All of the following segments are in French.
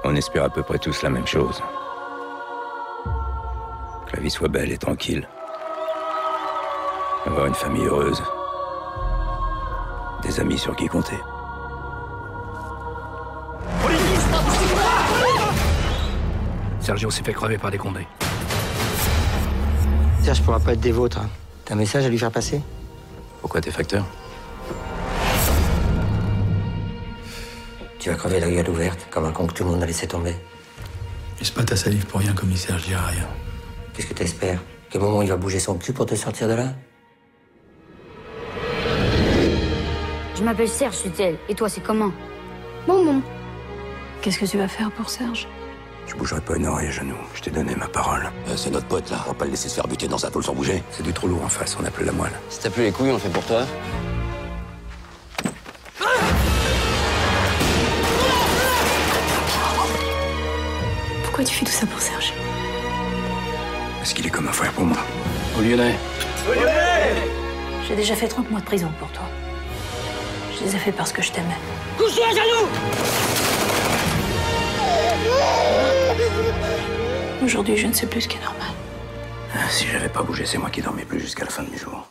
On espère à peu près tous la même chose. Que la vie soit belle et tranquille. Avoir une famille heureuse. Des amis sur qui compter. Sergio s'est fait crever par des condés. Serge pourra pas être des vôtres. Hein. T'as un message à lui faire passer? Pourquoi t'es facteur? Tu vas crever la gueule ouverte, comme un con que tout le monde a laissé tomber. Laisse pas ta salive pour rien, commissaire, je dirai rien. Qu'est-ce que t'espères? Quel moment il va bouger son cul pour te sortir de là? Je m'appelle Serge Sutel. Et toi, c'est comment? Maman. Qu'est-ce que tu vas faire pour Serge? Je bougerai pas une oreille à genoux. Je t'ai donné ma parole. C'est notre pote, là. On va pas le laisser se faire buter dans un tôle sans bouger. C'est du trop lourd en face, on n'a plus la moelle. Si t'as plus les couilles, on le fait pour toi. Pourquoi tu fais tout ça pour Serge? Parce qu'il est comme un frère pour moi. Au Lyonnais. J'ai déjà fait 30 mois de prison pour toi. Je les ai fait parce que je t'aimais. Couchez à genoux! Aujourd'hui, je ne sais plus ce qui est normal. Si j'avais pas bougé, c'est moi qui dormais plus jusqu'à la fin de mes jours.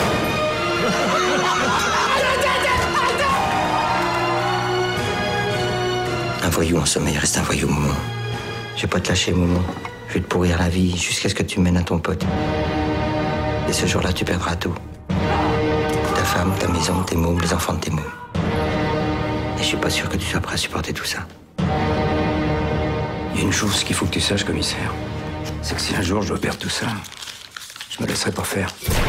Un voyou en sommeil reste un voyou, Moumon. Je vais pas te lâcher, Moumon. Je vais te pourrir la vie jusqu'à ce que tu mènes à ton pote. Et ce jour-là, tu perdras tout. Ta femme, ta maison, tes mômes, les enfants de tes mômes. Et je suis pas sûr que tu sois prêt à supporter tout ça. Il y a une chose qu'il faut que tu saches, commissaire. C'est que si un jour je dois perdre tout ça, je me laisserai pas faire.